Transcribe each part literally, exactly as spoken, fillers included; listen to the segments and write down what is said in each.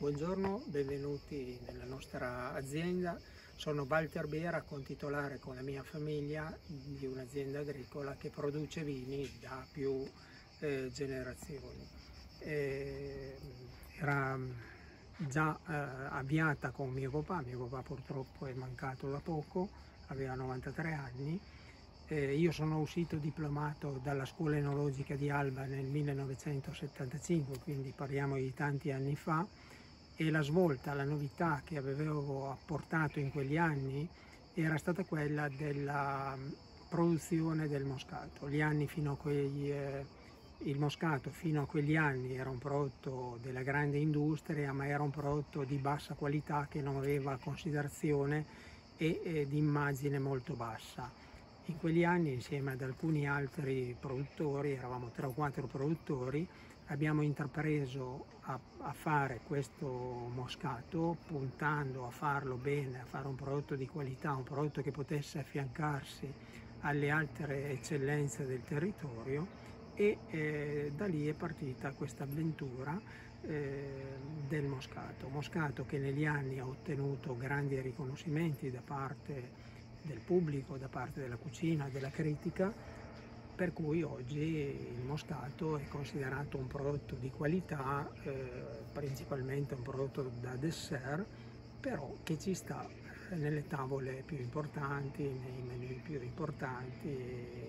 Buongiorno, benvenuti nella nostra azienda. Sono Walter Bera, contitolare con la mia famiglia di un'azienda agricola che produce vini da più eh, generazioni. Eh, era già eh, avviata con mio papà, mio papà purtroppo è mancato da poco, aveva novantatré anni. Eh, io sono uscito diplomato dalla scuola enologica di Alba nel millenovecentosettantacinque, quindi parliamo di tanti anni fa, e la svolta, la novità che avevo apportato in quegli anni era stata quella della produzione del moscato. Gli anni fino a quegli, eh, il moscato fino a quegli anni era un prodotto della grande industria, ma era un prodotto di bassa qualità che non aveva considerazione e eh, di immagine molto bassa. In quegli anni, insieme ad alcuni altri produttori, eravamo tre o quattro produttori, abbiamo intrapreso a, a fare questo moscato puntando a farlo bene, a fare un prodotto di qualità, un prodotto che potesse affiancarsi alle altre eccellenze del territorio, e eh, da lì è partita questa avventura eh, del moscato. Moscato che negli anni ha ottenuto grandi riconoscimenti da parte del pubblico, da parte della cucina, della critica, per cui oggi il moscato è considerato un prodotto di qualità, eh, principalmente un prodotto da dessert, però che ci sta nelle tavole più importanti, nei menù più importanti e,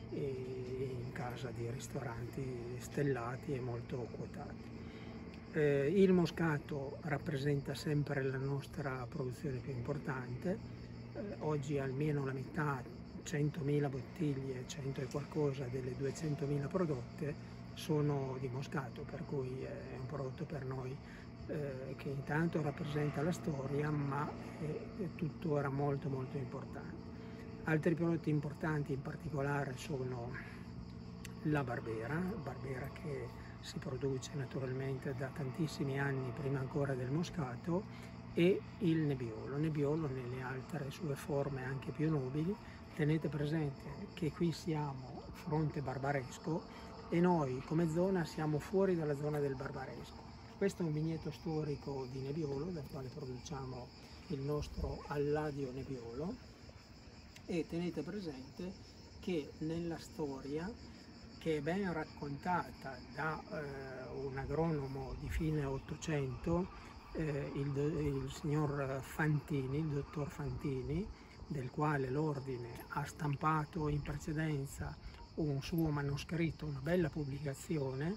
e in casa di ristoranti stellati e molto quotati. Eh, il moscato rappresenta sempre la nostra produzione più importante, eh, oggi almeno la metà, centomila bottiglie, cento e qualcosa delle duecentomila prodotte sono di moscato, per cui è un prodotto per noi eh, che intanto rappresenta la storia, ma è, è tuttora molto molto importante. Altri prodotti importanti in particolare sono la Barbera, Barbera che si produce naturalmente da tantissimi anni, prima ancora del moscato, e il Nebbiolo, Nebbiolo nelle altre sue forme anche più nobili. Tenete presente che qui siamo fronte Barbaresco e noi come zona siamo fuori dalla zona del Barbaresco. Questo è un vigneto storico di Nebbiolo, dal quale produciamo il nostro Alladio Nebbiolo, e tenete presente che nella storia, che è ben raccontata da eh, un agronomo di fine Ottocento, eh, il, il signor Fantini, il dottor Fantini, del quale l'ordine ha stampato in precedenza un suo manoscritto, una bella pubblicazione,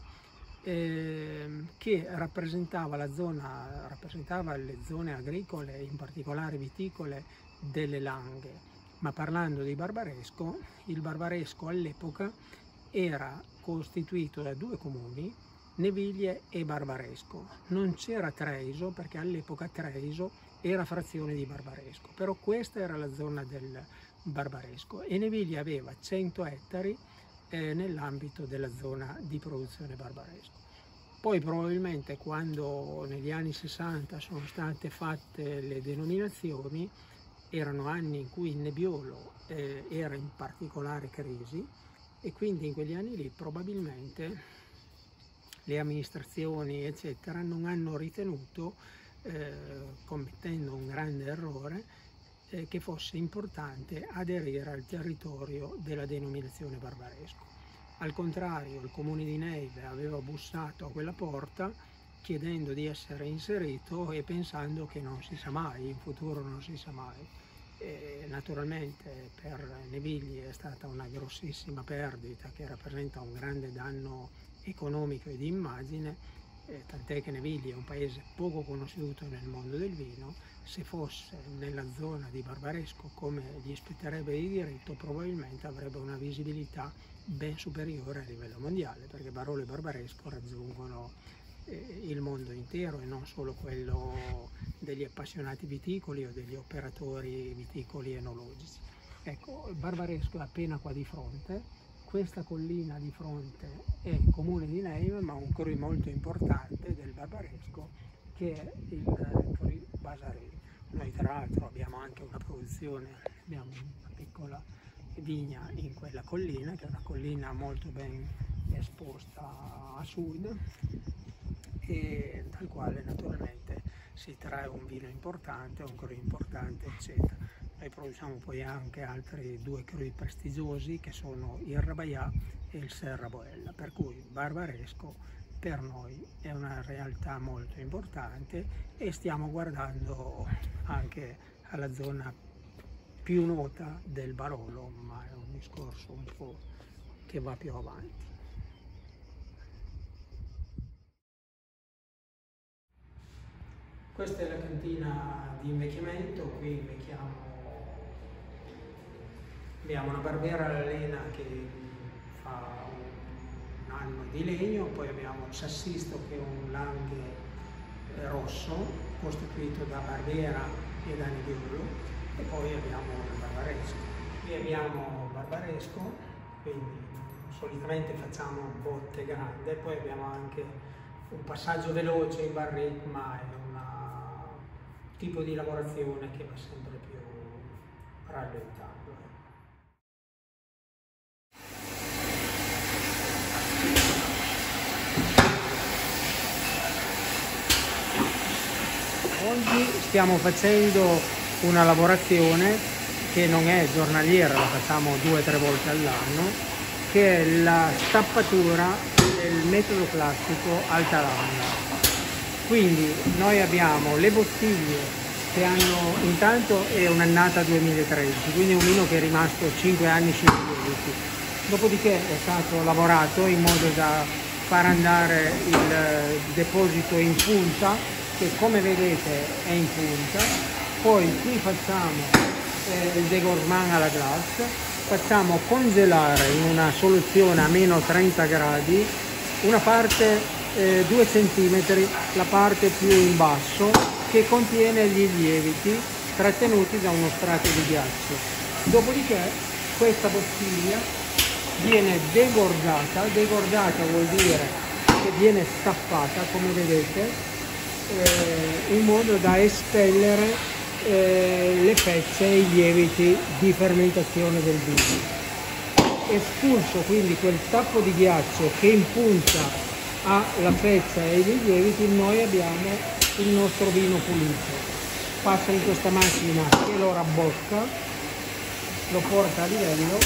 eh, che rappresentava la zona, rappresentava le zone agricole, in particolare viticole, delle Langhe. Ma parlando di Barbaresco, il Barbaresco all'epoca era costituito da due comuni, Neviglie e Barbaresco. Non c'era Treiso, perché all'epoca Treiso era frazione di Barbaresco, però questa era la zona del Barbaresco e Neviglie aveva cento ettari eh, nell'ambito della zona di produzione Barbaresco. Poi probabilmente quando negli anni sessanta sono state fatte le denominazioni, erano anni in cui il Nebbiolo eh, era in particolare crisi, e quindi in quegli anni lì probabilmente le amministrazioni eccetera non hanno ritenuto, eh, commettendo un grande errore, eh, che fosse importante aderire al territorio della denominazione Barbaresco. Al contrario, il comune di Neive aveva bussato a quella porta chiedendo di essere inserito e pensando che non si sa mai, in futuro non si sa mai. E naturalmente per Neviglie è stata una grossissima perdita che rappresenta un grande danno economico e di immagine, eh, tant'è che Neviglie è un paese poco conosciuto nel mondo del vino. Se fosse nella zona di Barbaresco come gli spetterebbe di diritto, probabilmente avrebbe una visibilità ben superiore a livello mondiale, perché Barolo e Barbaresco raggiungono eh, il mondo intero e non solo quello degli appassionati viticoli o degli operatori viticoli enologici. Ecco, Barbaresco è appena qua di fronte. Questa collina di fronte è il comune di Neive, ma un cru molto importante del Barbaresco che è il Cru Basarè. Noi tra l'altro abbiamo anche una produzione, abbiamo una piccola vigna in quella collina, che è una collina molto ben esposta a sud, e dal quale naturalmente si trae un vino importante, un cru importante, eccetera. Noi produciamo poi anche altri due cru prestigiosi che sono il Rabayà e il Serraboella, per cui Barbaresco per noi è una realtà molto importante e stiamo guardando anche alla zona più nota del Barolo, ma è un discorso un po' che va più avanti. Questa è la cantina di invecchiamento, qui invecchiamo, abbiamo una barbera alla lena che fa un anno di legno, poi abbiamo il sassisto che è un langhe rosso costituito da barbera e da nebbiolo, e poi abbiamo il barbaresco. Qui abbiamo il barbaresco, quindi solitamente facciamo botte grande, poi abbiamo anche un passaggio veloce in barrique, ma è un tipo di lavorazione che va sempre più rallentando. Oggi stiamo facendo una lavorazione che non è giornaliera, la facciamo due o tre volte all'anno, che è la stappatura del metodo classico Altalanga. Quindi noi abbiamo le bottiglie che hanno, intanto è un'annata duemilatredici, quindi un vino che è rimasto cinque anni scientifici, dopodiché è stato lavorato in modo da far andare il deposito in punta, che come vedete è in punta, poi qui facciamo eh, il dégorgement alla glace, facciamo congelare in una soluzione a meno trenta gradi una parte Eh, due centimetri, la parte più in basso, che contiene gli lieviti trattenuti da uno strato di ghiaccio. Dopodiché questa bottiglia viene degorgata, degorgata vuol dire che viene stappata, come vedete, eh, in modo da espellere eh, le fezze e i lieviti di fermentazione del vino. Espulso quindi quel tappo di ghiaccio che in punta ha la fezza e i lieviti, noi abbiamo il nostro vino pulito. Passa in questa macchina che lo rabbocca, lo porta a livello,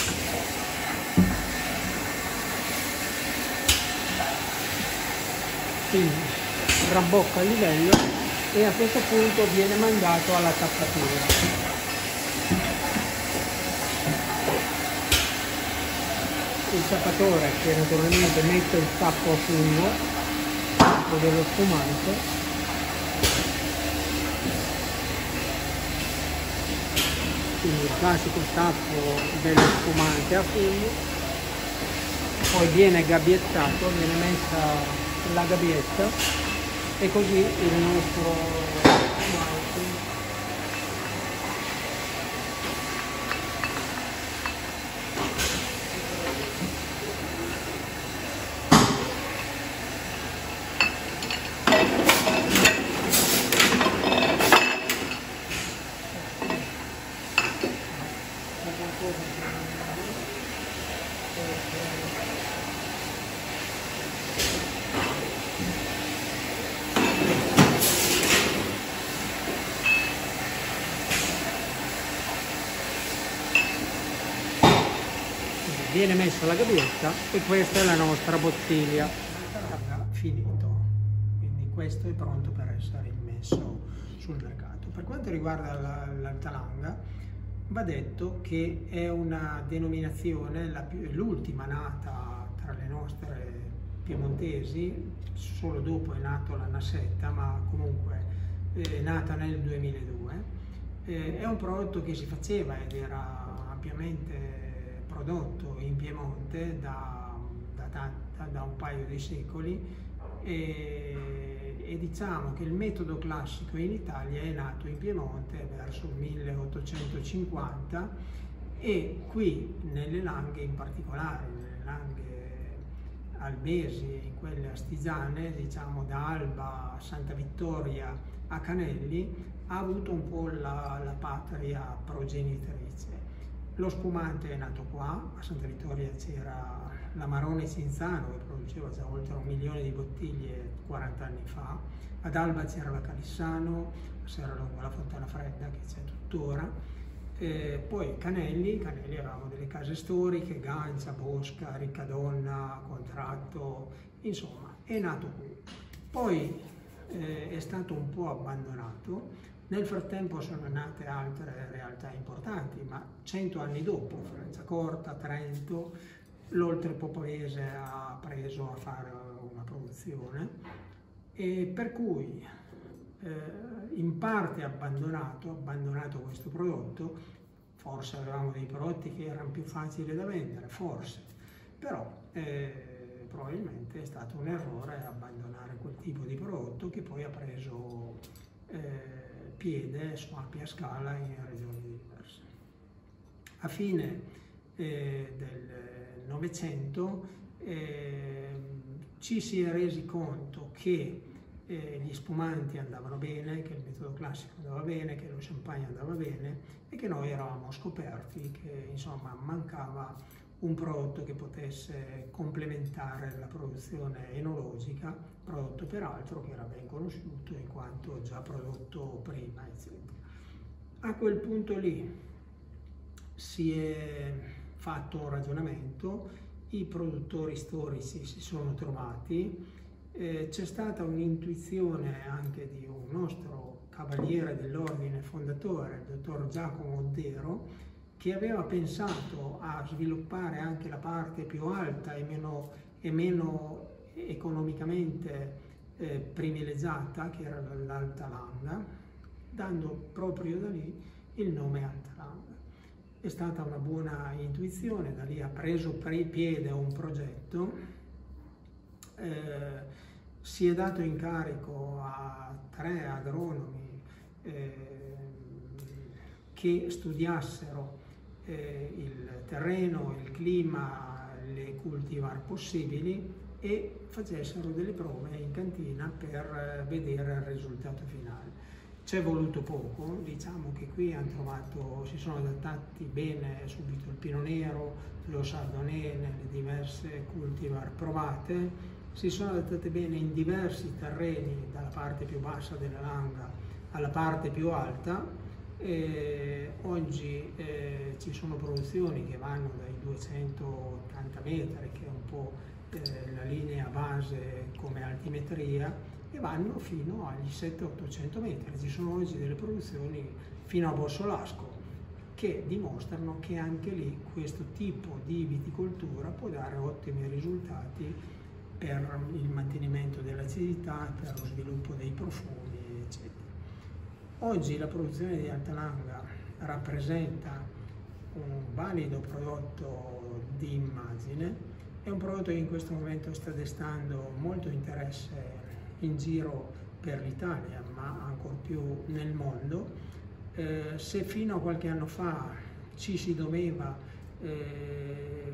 quindi rabbocca a livello e a questo punto viene mandato alla tappatura. Il tappatore che naturalmente mette il tappo a fungo, il tappo dello spumante, quindi il classico tappo dello spumante a fungo, poi viene gabbiettato, viene messa la gabbietta e così il nostro spumante viene messa la gabbietta e questa è la nostra bottiglia. Finito, quindi questo è pronto per essere immesso sul mercato. Per quanto riguarda l'Altalanga, va detto che è una denominazione, l'ultima nata tra le nostre piemontesi, solo dopo è nato la Nassetta, ma comunque è nata nel duemiladue. È un prodotto che si faceva ed era ampiamente prodotto in Piemonte da, da, da, da un paio di secoli e, e diciamo che il metodo classico in Italia è nato in Piemonte verso il milleottocentocinquanta e qui nelle Langhe in particolare, nelle Langhe albesi e in quelle astigiane, diciamo da Alba a Santa Vittoria a Canelli, ha avuto un po' la, la patria progenitrice. Lo spumante è nato qua, a Santa Vittoria c'era l'Amarone Cinzano, che produceva già oltre un milione di bottiglie quaranta anni fa, ad Alba c'era la Calissano, a Serralonga la Fontana Fredda, che c'è tuttora, eh, poi Canelli, Canelli avevamo delle case storiche, Gancia, Bosca, Riccadonna, Contratto, insomma, è nato qui. Poi eh, è stato un po' abbandonato. Nel frattempo sono nate altre realtà importanti, ma cento anni dopo, Franciacorta, Trento, l'Oltrepopoese ha preso a fare una produzione, e per cui eh, in parte abbandonato, abbandonato questo prodotto. Forse avevamo dei prodotti che erano più facili da vendere, forse, però eh, probabilmente è stato un errore abbandonare quel tipo di prodotto, che poi ha preso eh, piede su ampia scala in regioni diverse. A fine eh, del Novecento eh, ci si è resi conto che eh, gli spumanti andavano bene, che il metodo classico andava bene, che lo champagne andava bene, e che noi eravamo scoperti che insomma mancava un prodotto che potesse complementare la produzione enologica, prodotto peraltro che era ben conosciuto in quanto già prodotto prima, eccetera. A quel punto lì si è fatto un ragionamento, i produttori storici si sono trovati, eh, c'è stata un'intuizione anche di un nostro cavaliere dell'ordine fondatore, il dottor Giacomo Oddero, che aveva pensato a sviluppare anche la parte più alta e meno, e meno economicamente eh, privilegiata, che era l'Alta Langa, dando proprio da lì il nome Alta Langa. È stata una buona intuizione, da lì ha preso piede un progetto, eh, si è dato incarico a tre agronomi eh, che studiassero Eh, il terreno, il clima, le cultivar possibili e facessero delle prove in cantina per eh, vedere il risultato finale. Ci è voluto poco, diciamo che qui hanno trovato, si sono adattati bene subito il Pinot Nero, lo Chardonnay nelle diverse cultivar provate, si sono adattate bene in diversi terreni, dalla parte più bassa della Langa alla parte più alta. Eh, oggi eh, ci sono produzioni che vanno dai duecentottanta metri, che è un po' eh, la linea base come altimetria, e vanno fino agli settecento ottocento metri. Ci sono oggi delle produzioni fino a Borsolasco che dimostrano che anche lì questo tipo di viticoltura può dare ottimi risultati per il mantenimento dell'acidità, per lo sviluppo dei profumi, eccetera. Oggi la produzione di Alta Langa rappresenta un valido prodotto di immagine, è un prodotto che in questo momento sta destando molto interesse in giro per l'Italia, ma ancor più nel mondo. Eh, se fino a qualche anno fa ci si doveva eh,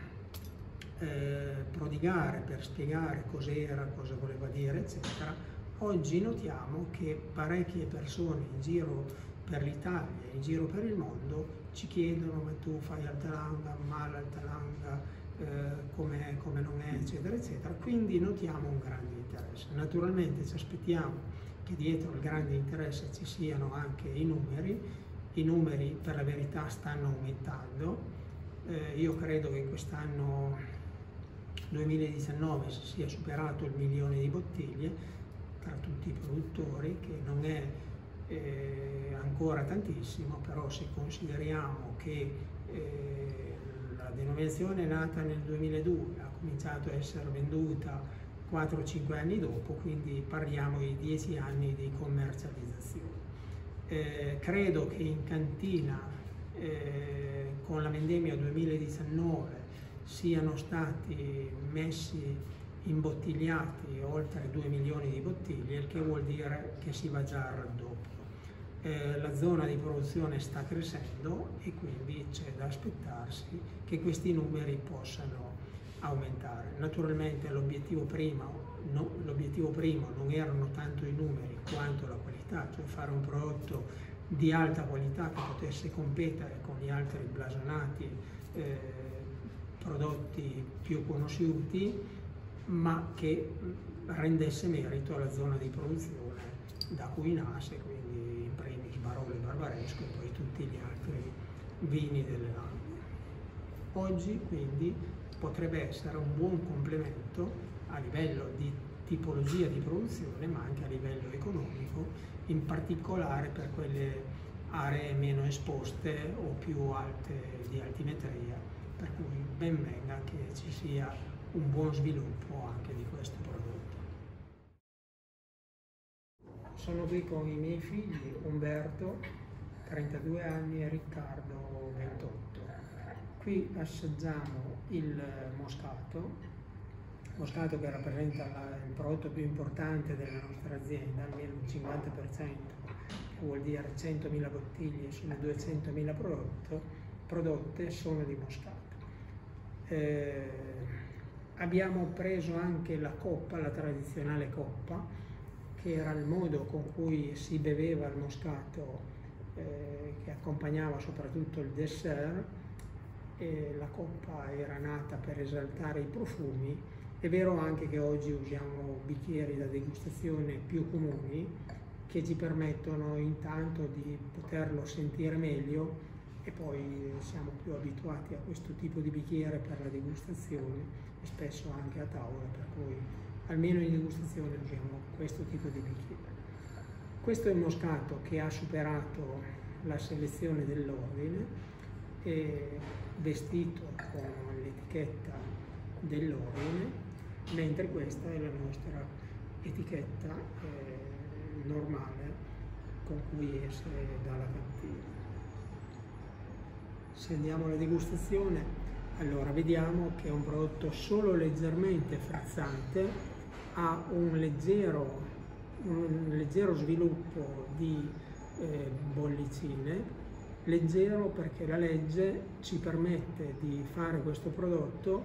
eh, prodigare per spiegare cos'era, cosa voleva dire, eccetera, oggi notiamo che parecchie persone in giro per l'Italia, in giro per il mondo, ci chiedono: ma tu fai Alta Langa, ma l'Alta Langa eh, come, come non è, eccetera, eccetera. Quindi notiamo un grande interesse. Naturalmente ci aspettiamo che dietro il grande interesse ci siano anche i numeri. I numeri, per la verità, stanno aumentando. Eh, io credo che quest'anno duemiladiciannove si sia superato il milione di bottiglie tra tutti i produttori, che non è eh, ancora tantissimo, però se consideriamo che eh, la denominazione è nata nel duemiladue, ha cominciato a essere venduta quattro cinque anni dopo, quindi parliamo di dieci anni di commercializzazione. Eh, credo che in cantina eh, con la vendemmia duemiladiciannove siano stati messi imbottigliati oltre due milioni di bottiglie, il che vuol dire che si va già al raddoppio. Eh, la zona di produzione sta crescendo e quindi c'è da aspettarsi che questi numeri possano aumentare. Naturalmente l'obiettivo primo, no, l'obiettivo primo non erano tanto i numeri quanto la qualità, cioè fare un prodotto di alta qualità che potesse competere con gli altri blasonati eh, prodotti più conosciuti, ma che rendesse merito alla zona di produzione da cui nasce, quindi in primis Barolo e Barbaresco e poi tutti gli altri vini delle Langhe. Oggi quindi potrebbe essere un buon complemento a livello di tipologia di produzione, ma anche a livello economico, in particolare per quelle aree meno esposte o più alte di altimetria, per cui ben venga che ci sia un buon sviluppo anche di questo prodotto. Sono qui con i miei figli, Umberto, trentadue anni, e Riccardo, ventotto. Qui assaggiamo il moscato, moscato che rappresenta la, il prodotto più importante della nostra azienda, almeno il cinquanta per cento, che vuol dire centomila bottiglie sulle duecentomila prodotto, prodotte sono di moscato. Eh, abbiamo preso anche la coppa, la tradizionale coppa, che era il modo con cui si beveva il moscato, eh, che accompagnava soprattutto il dessert. E la coppa era nata per esaltare i profumi. È vero anche che oggi usiamo bicchieri da degustazione più comuni che ci permettono intanto di poterlo sentire meglio, e poi siamo più abituati a questo tipo di bicchiere per la degustazione e spesso anche a tavola, per cui almeno in degustazione usiamo questo tipo di bicchiere. Questo è il moscato che ha superato la selezione dell'ordine, è vestito con l'etichetta dell'ordine, mentre questa è la nostra etichetta eh, normale con cui esce dalla cantina. Se andiamo alla degustazione, allora vediamo che è un prodotto solo leggermente frizzante, ha un leggero, un leggero sviluppo di eh, bollicine, leggero perché la legge ci permette di fare questo prodotto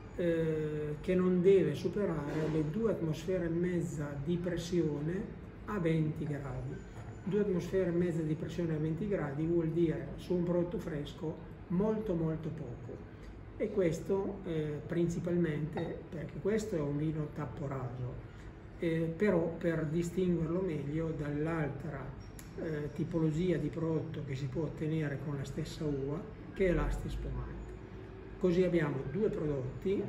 eh, che non deve superare le due atmosfere e mezza di pressione a venti gradi. Due atmosfere e mezza di pressione a venti gradi vuol dire su un prodotto fresco molto molto poco, e questo eh, principalmente perché questo è un vino tappo raso, eh, però per distinguerlo meglio dall'altra Eh, tipologia di prodotto che si può ottenere con la stessa uva, che è l'asti spumante. Così abbiamo due prodotti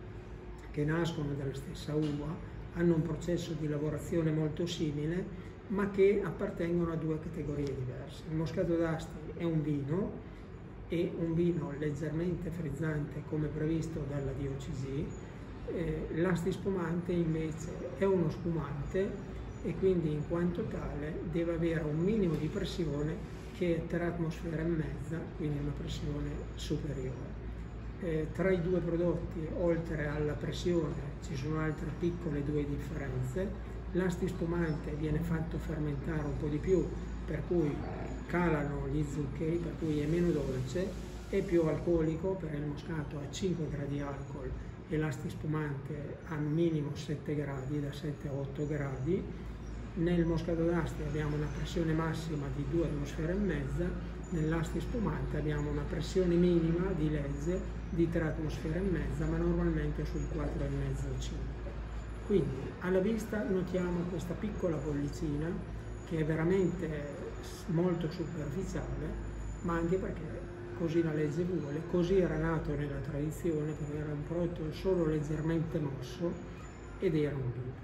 che nascono dalla stessa uva, hanno un processo di lavorazione molto simile, ma che appartengono a due categorie diverse. Il moscato d'Asti è un vino, e un vino leggermente frizzante come previsto dalla D O C G, eh, l'asti spumante invece è uno spumante, e quindi in quanto tale deve avere un minimo di pressione che è tre atmosfere e mezza, quindi una pressione superiore. Eh, tra i due prodotti, oltre alla pressione, ci sono altre piccole due differenze. L'asti spumante viene fatto fermentare un po' di più, per cui calano gli zuccheri, per cui è meno dolce, è più alcolico, per il moscato ha cinque gradi alcol e l'asti spumante ha minimo sette gradi, da sette a otto gradi. Nel moscato d'Asti abbiamo una pressione massima di due atmosfere e mezza, nell'asti spumante abbiamo una pressione minima di legge di tre atmosfere e mezza, ma normalmente sul quattro e mezzo cinque. Quindi alla vista notiamo questa piccola bollicina che è veramente molto superficiale, ma anche perché così la legge vuole, così era nato nella tradizione, perché era un prodotto solo leggermente mosso ed era un vino.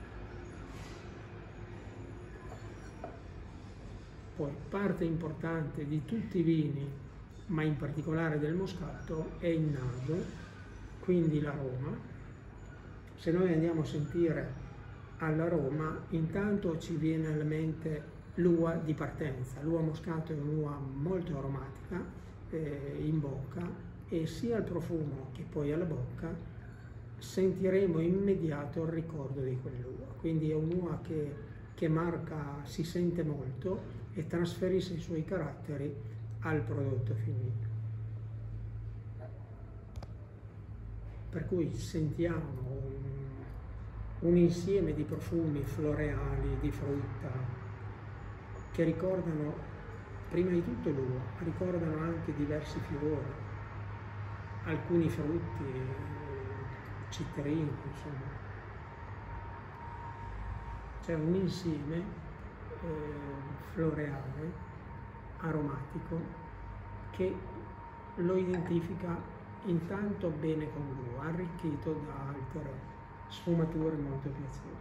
Poi parte importante di tutti i vini, ma in particolare del moscato, è il naso, quindi l'aroma. Se noi andiamo a sentire all'aroma, intanto ci viene alla mente l'uva di partenza. L'uva moscato è un'uva molto aromatica eh, in bocca, e sia al profumo che poi alla bocca sentiremo immediato il ricordo di quell'uva. Quindi è un'uva che, che marca, si sente molto e trasferisce i suoi caratteri al prodotto finito. Per cui sentiamo un, un insieme di profumi floreali, di frutta, che ricordano prima di tutto l'uva, ricordano anche diversi fiori, alcuni frutti, eh, citrini, insomma. C'è un insieme eh, floreale, aromatico, che lo identifica intanto bene con guo, arricchito da altre sfumature molto piacevoli.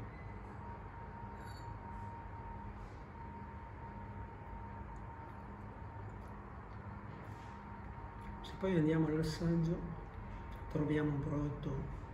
Se poi andiamo all'assaggio, troviamo un prodotto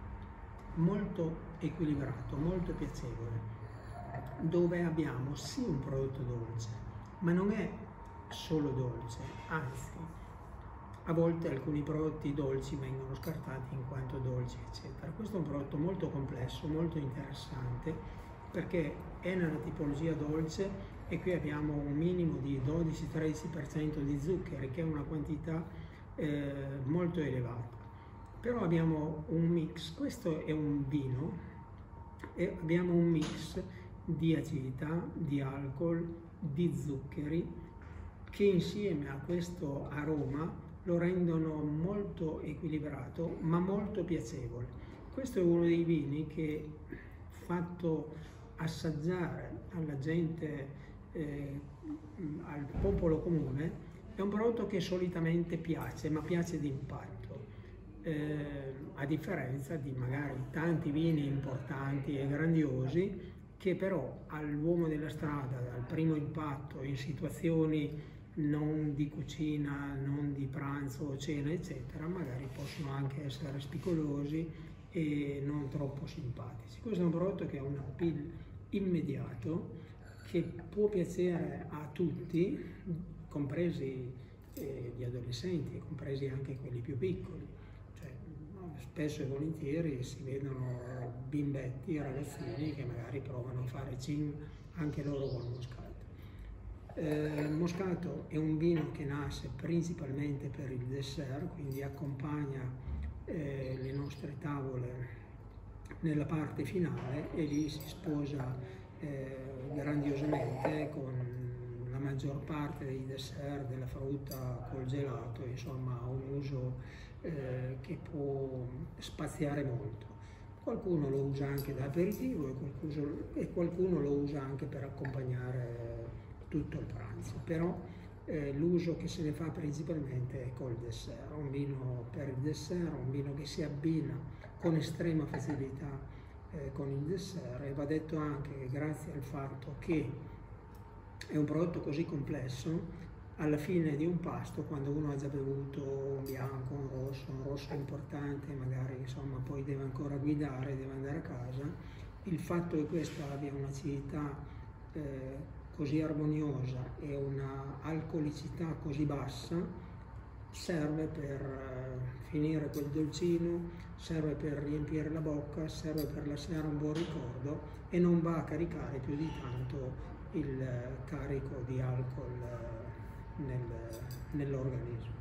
molto equilibrato, molto piacevole, dove abbiamo sì un prodotto dolce, ma non è solo dolce, anzi, a volte alcuni prodotti dolci vengono scartati in quanto dolci, eccetera. Questo è un prodotto molto complesso, molto interessante, perché è nella tipologia dolce e qui abbiamo un minimo di dodici tredici per cento di zuccheri, che è una quantità eh, molto elevata. Però abbiamo un mix, questo è un vino, e abbiamo un mix di acidità, di alcol, di zuccheri, che insieme a questo aroma lo rendono molto equilibrato, ma molto piacevole. Questo è uno dei vini che, fatto assaggiare alla gente, eh, al popolo comune, è un prodotto che solitamente piace, ma piace d'impatto, eh, a differenza di magari tanti vini importanti e grandiosi che però all'uomo della strada, al primo impatto, in situazioni non di cucina, non di pranzo o cena, eccetera, magari possono anche essere spigolosi e non troppo simpatici. Questo è un prodotto che ha un appeal immediato, che può piacere a tutti, compresi eh, gli adolescenti, compresi anche quelli più piccoli. Cioè, spesso e volentieri si vedono bimbetti, ragazzini che magari provano a fare gin anche loro con Moscato. Eh, il Moscato è un vino che nasce principalmente per il dessert, quindi accompagna eh, le nostre tavole nella parte finale e lì si sposa eh, grandiosamente con la maggior parte dei dessert, della frutta col gelato, insomma ha un uso eh, che può spaziare molto. Qualcuno lo usa anche da aperitivo e qualcuno, e qualcuno lo usa anche per accompagnare tutto il pranzo, però eh, l'uso che se ne fa principalmente è col dessert, un vino per il dessert, un vino che si abbina con estrema facilità eh, con il dessert, e va detto anche che grazie al fatto che è un prodotto così complesso, alla fine di un pasto, quando uno ha già bevuto un bianco, un rosso, un rosso importante, magari insomma poi deve ancora guidare, deve andare a casa, il fatto che questo abbia un'acidità eh, così armoniosa e una alcolicità così bassa serve per uh, finire quel dolcino, serve per riempire la bocca, serve per lasciare un buon ricordo e non va a caricare più di tanto il uh, carico di alcol uh, nel, nell'organismo.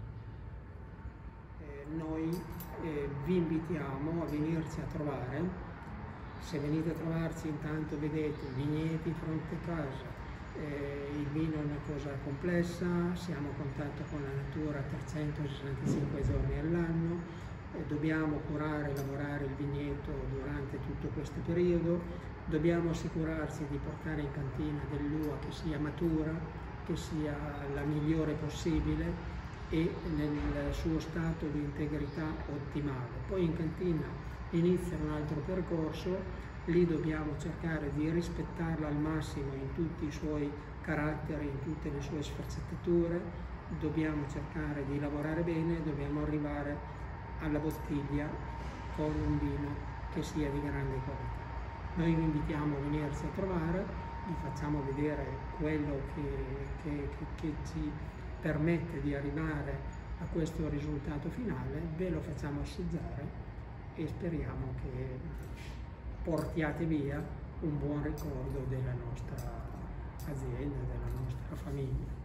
Eh, noi eh, vi invitiamo a venirci a trovare. Se venite a trovarci, intanto vedete vigneti di fronte a casa. Eh, il vino è una cosa complessa, siamo a contatto con la natura trecentosessantacinque giorni all'anno, eh, dobbiamo curare e lavorare il vigneto durante tutto questo periodo, dobbiamo assicurarci di portare in cantina dell'uva che sia matura, che sia la migliore possibile e nel suo stato di integrità ottimale. Poi in cantina inizia un altro percorso. Lì dobbiamo cercare di rispettarla al massimo in tutti i suoi caratteri, in tutte le sue sfaccettature, dobbiamo cercare di lavorare bene, dobbiamo arrivare alla bottiglia con un vino che sia di grande qualità. Noi vi invitiamo a venirci a trovare, vi facciamo vedere quello che, che, che, che ci permette di arrivare a questo risultato finale, ve lo facciamo assaggiare e speriamo che portiate via un buon ricordo della nostra azienda, della nostra famiglia.